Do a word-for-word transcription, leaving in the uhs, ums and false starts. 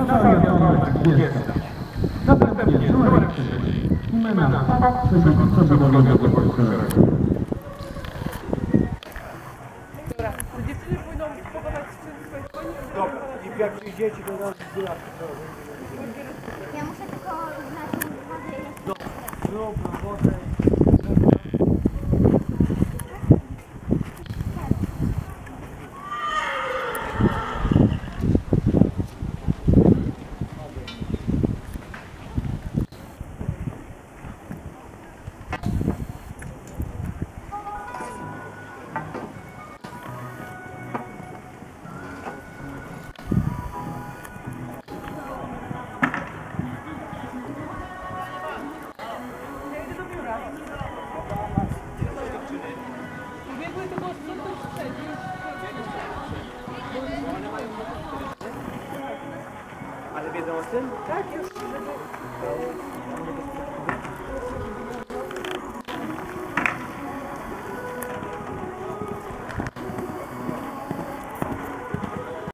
Następnie numer trzy. Imena przebudowanego portfela. Dobra, to dziewczyny pójdą pokonać sprzęt swoich koni. Dobra, i jak przyjdziecie, to nas zbierać. Ja muszę tylko znać wodę i... Dobra, wodę. Ubiegły tylko sprzątać sprzęt. Ale wiedzą o tym? Tak, już.